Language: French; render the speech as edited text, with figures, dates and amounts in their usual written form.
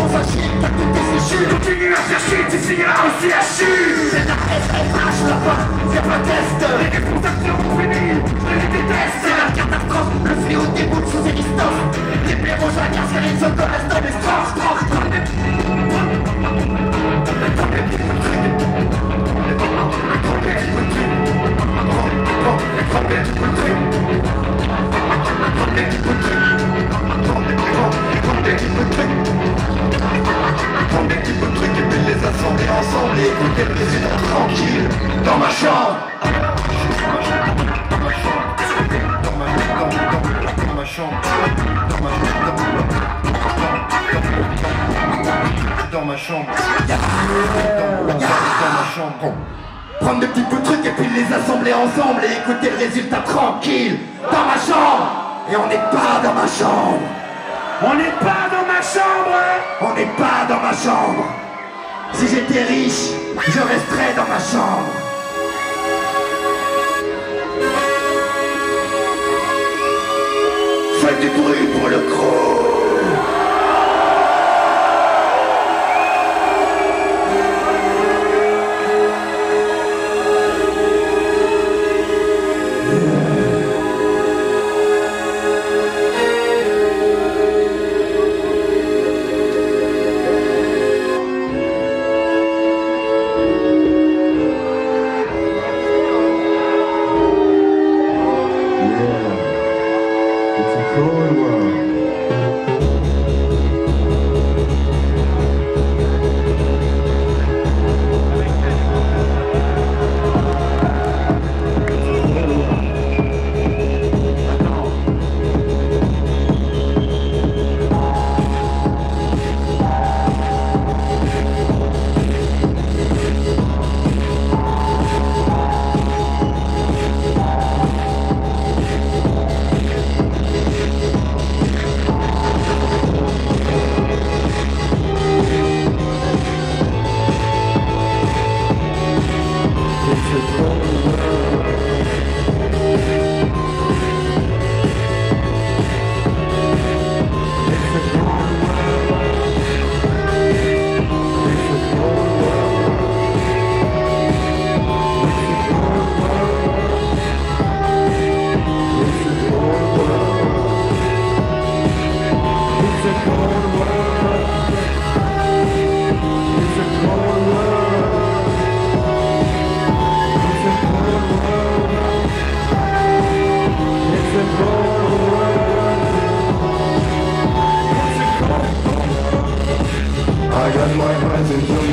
un chier, t'as tout desséché. Continue à faire chier, tu finiras aussi à chier. C'est la SFH là-bas, c'est pas test. Les responsables seront finis, je les déteste. C'est la catastrophe, le fléau déboule sous existence. Les blaireaux janières, c'est les zones de l'instant des strophes. Ensemble et écouter le président tranquille dans ma chambre. Dans ma chambre. Dans ma chambre. Prendre des petits bouts de trucs et puis les assembler ensemble et écouter le résultat tranquille dans ma chambre. Et on n'est pas dans ma chambre. On n'est pas dans ma chambre. On n'est pas dans ma chambre. Si j'étais riche, je resterais dans ma chambre. Faites du bruit pour le croc. I got my hands in